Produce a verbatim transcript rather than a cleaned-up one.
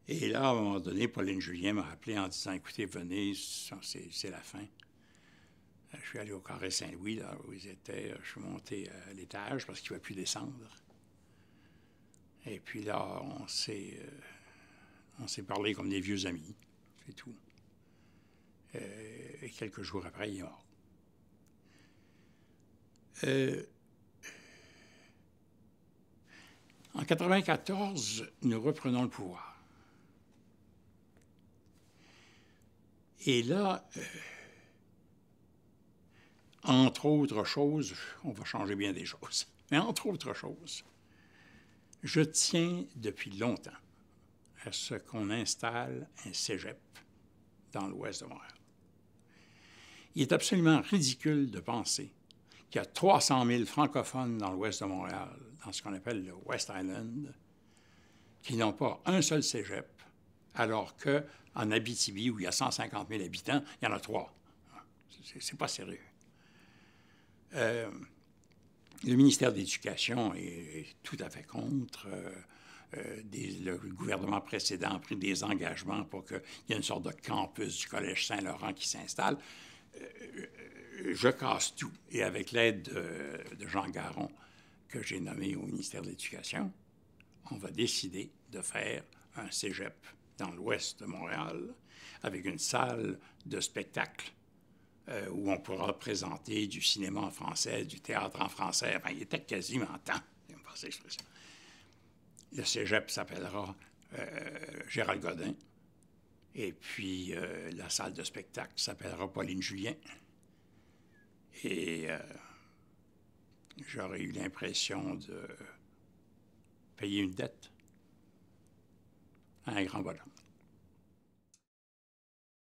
Et là, à un moment donné, Pauline Julien m'a appelé en disant, écoutez, venez, c'est la fin. Je suis allé au Carré Saint-Louis, là où ils étaient. Je suis monté à l'étage parce qu'il ne pouvait plus descendre. Et puis là, on s'est euh, on s'est parlé comme des vieux amis, c'est tout. Euh, et quelques jours après, il est mort. Euh, en quatre-vingt-quatorze, nous reprenons le pouvoir. Et là, euh, entre autres choses, on va changer bien des choses, mais entre autres choses, je tiens depuis longtemps à ce qu'on installe un cégep dans l'ouest de Montréal. Il est absolument ridicule de penser qu'il y a trois cent mille francophones dans l'ouest de Montréal, dans ce qu'on appelle le West Island, qui n'ont pas un seul cégep, alors qu'en Abitibi, où il y a cent cinquante mille habitants, il y en a trois. C'est pas sérieux. Euh, le ministère de l'Éducation est tout à fait contre. Euh, euh, des, le gouvernement précédent a pris des engagements pour qu'il y ait une sorte de campus du Collège Saint-Laurent qui s'installe. Euh, je casse tout. Et avec l'aide de, de Jean Garon, que j'ai nommé au ministère de l'Éducation, on va décider de faire un cégep dans l'ouest de Montréal avec une salle de spectacle euh, où on pourra présenter du cinéma en français, du théâtre en français. Enfin, il était quasiment temps. Le cégep s'appellera euh, Gérald Godin. Et puis, euh, la salle de spectacle s'appellera Pauline Julien. Et euh, j'aurais eu l'impression de payer une dette à un grand bonhomme.